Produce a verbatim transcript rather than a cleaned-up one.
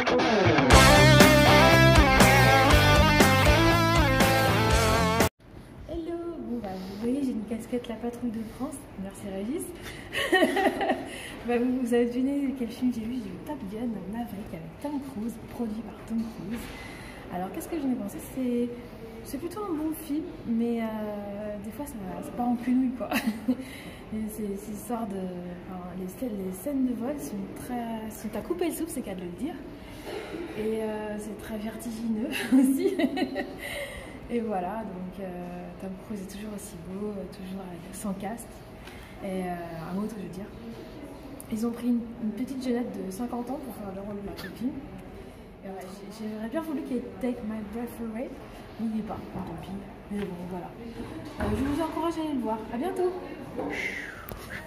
Hello, bon bah vous voyez j'ai une casquette La Patrouille de France, merci Régis. Bah, vous, vous avez deviné quel film j'ai vu, j'ai vu Top Gun Maverick avec Tom Cruise, produit par Tom Cruise. Alors qu'est-ce que j'en ai pensé? C'est c'est plutôt un bon film, mais euh, des fois ça, ça part en quenouille quoi. C'est histoire de... Enfin, les, les scènes de vol sont, très, sont à couper le souffle, c'est qu'à de le dire. Et euh, c'est très vertigineux aussi. Et voilà, donc euh, Tom Cruise est toujours aussi beau, toujours avec, sans casque. Et euh, un autre, je veux dire. Ils ont pris une, une petite jeunette de cinquante ans pour faire le rôle de ma copine. Ouais, j'aurais bien voulu qu'il y ait Take My Breath Away, mais il n'y est pas, tant pis. Mais bon, voilà. Euh, je vous encourage à aller le voir. À bientôt!